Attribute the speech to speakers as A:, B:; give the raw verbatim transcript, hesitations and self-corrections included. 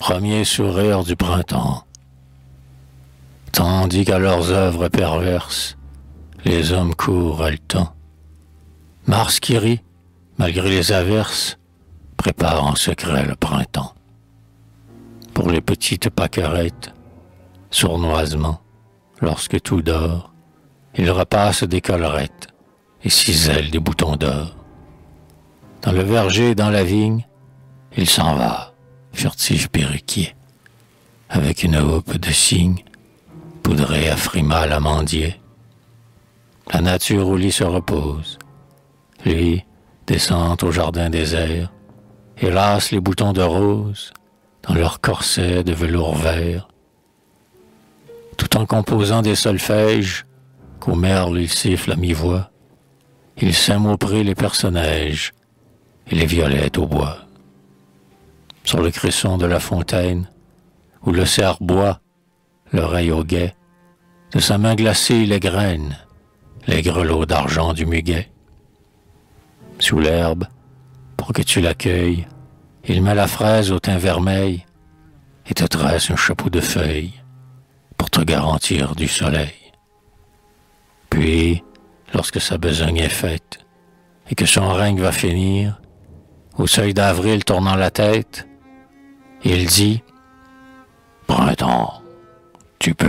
A: premier sourire du printemps. Tandis qu'à leurs œuvres perverses, les hommes courent haletant. Mars qui rit, malgré les averses, prépare en secret le printemps. Pour les petites pâquerettes, sournoisement, lorsque tout dort, il repasse des collerettes et cisèle des boutons d'or. Dans le verger et dans la vigne, il s'en va, furtif perruquier, avec une houppe de cygne, poudrée à frimal amandier. La nature au lit se repose. Lui descend au jardin désert et lasse les boutons de rose dans leur corset de velours vert, tout en composant des solfèges qu'au merle il siffle à mi-voix. Il sème au pré les personnages et les violettes au bois. Sur le cresson de la fontaine, où le cerf boit, l'oreille au guet, de sa main glacée il égrène les grelots d'argent du muguet. Sous l'herbe, pour que tu l'accueilles, il met la fraise au teint vermeil et te tresse un chapeau de feuilles pour te garantir du soleil. Puis, lorsque sa besogne est faite et que son règne va finir, au seuil d'avril tournant la tête, il dit « Printemps, tu peux venir ».